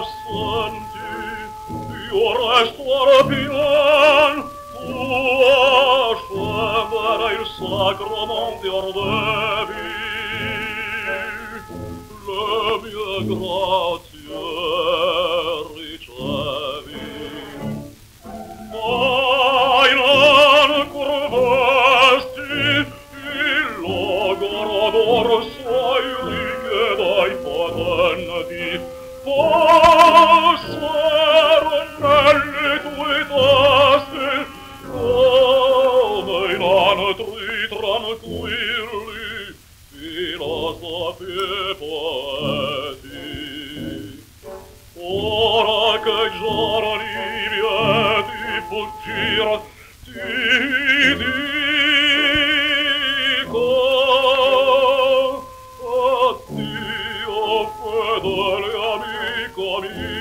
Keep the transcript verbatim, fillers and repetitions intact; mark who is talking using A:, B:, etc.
A: assenti, io resto arpien, tu a scendere il sacro monte ordevi, le mie grazie ricevi. Mai non curvesti il logoro d'orsai righe dai potenti, passero nelle tue teste come in altri tranquilli filosofi e poeti. Ora che i giorni vieti fuggir, ti dico addio fedele amico mio.